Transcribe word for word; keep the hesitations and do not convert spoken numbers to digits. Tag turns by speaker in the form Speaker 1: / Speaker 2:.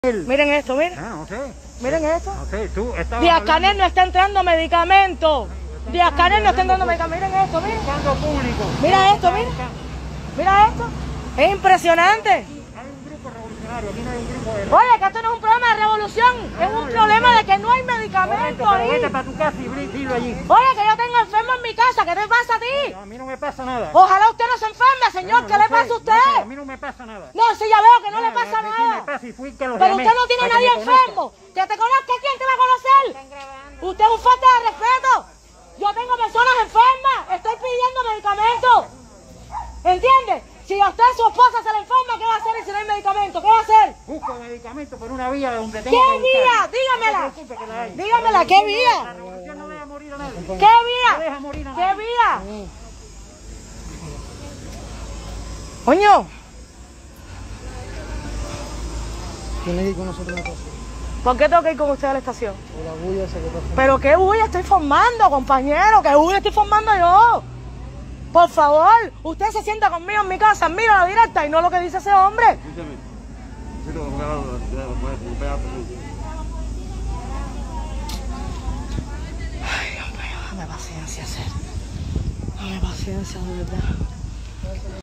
Speaker 1: Miren esto, miren.
Speaker 2: Ah, no sé.
Speaker 1: Miren esto.
Speaker 2: No sé, tú estabas
Speaker 1: Díaz-Canel no está entrando medicamento. Díaz-Canel no está entrando medicamento. Miren esto, miren.
Speaker 2: buscando público.
Speaker 1: Mira esto, mira. Mira esto. Es impresionante.
Speaker 2: Hay un grupo revolucionario, aquí no hay un grupo de...
Speaker 1: Oye, que esto no es un problema de revolución. Es un problema de que no hay medicamento
Speaker 2: Correcto, pero vete
Speaker 1: ahí.
Speaker 2: para tu casa y bri- dilo allí.
Speaker 1: Oye, que yo tengo enfermo en mi casa. ¿Qué te pasa a ti?
Speaker 2: A mí no me pasa nada.
Speaker 1: Ojalá usted no se enferme, señor.
Speaker 2: No,
Speaker 1: ¿Qué
Speaker 2: no
Speaker 1: le
Speaker 2: sé,
Speaker 1: pasa a
Speaker 2: no
Speaker 1: usted?
Speaker 2: sé, a mí no me pasa nada.
Speaker 1: No, sí, ya veo que no le
Speaker 2: No,
Speaker 1: pasa
Speaker 2: no, sí me
Speaker 1: nada.
Speaker 2: pasa y fui que los
Speaker 1: Pero
Speaker 2: llamé
Speaker 1: usted no tiene
Speaker 2: para que
Speaker 1: nadie
Speaker 2: me conozcan.
Speaker 1: enfermo. Que te conozca, ¿quién te va a conocer? Usted es un falta de respeto. Yo tengo personas enfermas. Estoy pidiendo medicamentos. ¿Entiende? Si a usted su esposa se le enferma, ¿qué va a hacer si no hay medicamento? ¿Qué va a hacer?
Speaker 2: Busco medicamentos por una vía donde tengo
Speaker 1: ¿Qué
Speaker 2: que buscar.
Speaker 1: vía?
Speaker 2: No te
Speaker 1: Dígamela.
Speaker 2: preocupes que la hay.
Speaker 1: Dígamela, ¿qué
Speaker 2: La
Speaker 1: vía?
Speaker 2: revolución no deja morir a nadie.
Speaker 1: ¿Qué
Speaker 2: No
Speaker 1: vía?
Speaker 2: deja morir a
Speaker 1: ¿Qué
Speaker 2: nadie.
Speaker 1: vía? Coño.
Speaker 3: Tienes que ir con nosotros una cosa.
Speaker 1: ¿Por qué tengo que ir con usted a la estación?
Speaker 3: Por la bulla esa que pasa.
Speaker 1: ¿Pero qué bulla estoy formando, compañero? ¿Qué bulla estoy formando yo? Por favor, usted se sienta conmigo en mi casa, mira la directa y no lo que dice ese hombre.
Speaker 4: Escúchame, si lo abogado puede golpear.
Speaker 1: Ay, Dios mío, dame paciencia, ser. Dame paciencia, de verdad.